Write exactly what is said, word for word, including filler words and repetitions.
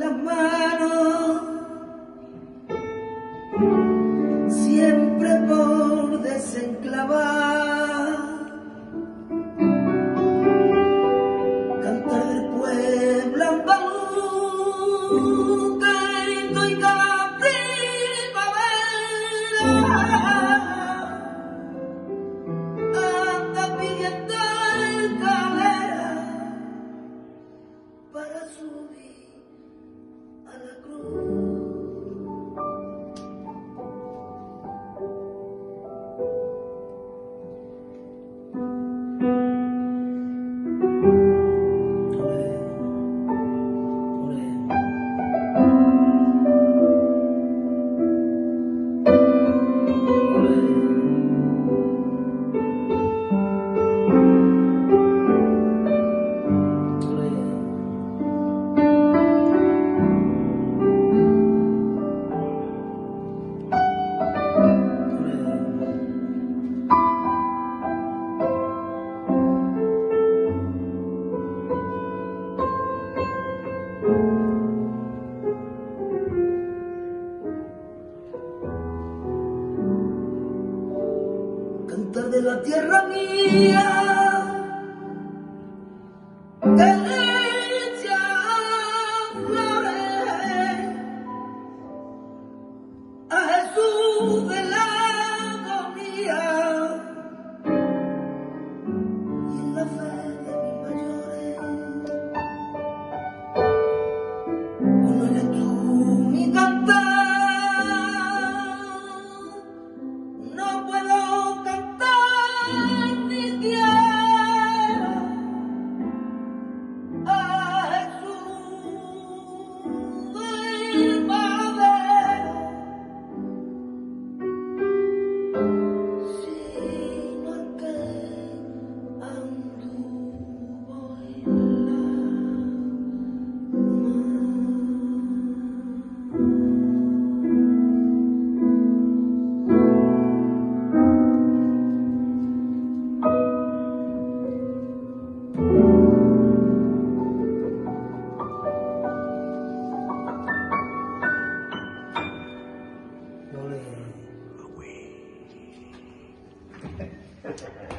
las manos, siempre por desenclavar, cantar del pueblo andaluz, queriendo y cada primavera, anda pidiendo escalera para subir a la cruz. Cantar de la tierra mía, que echa flores a Jesús de la agonía, y en la fe de mis mayores, cuando eres tú mi cantar. Away.